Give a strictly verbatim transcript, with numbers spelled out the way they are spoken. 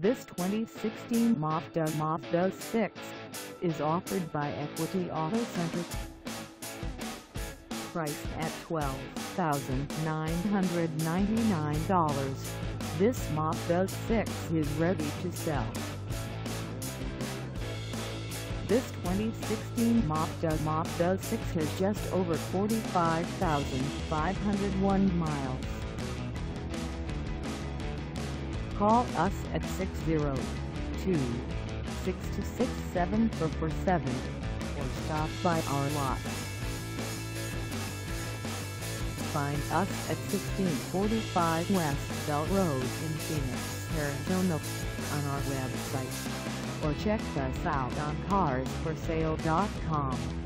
This twenty sixteen Mazda Mazda six is offered by Equity Auto Center. Priced at twelve thousand nine hundred ninety-nine dollars, this Mazda six is ready to sell. This twenty sixteen Mazda Mazda six has just over forty-five thousand five hundred one miles. Call us at six zero two, six two six, seven four four seven or stop by our lot. Find us at sixteen forty-five West Bell Road in Phoenix, Arizona on our website, or check us out on cars for sale dot com.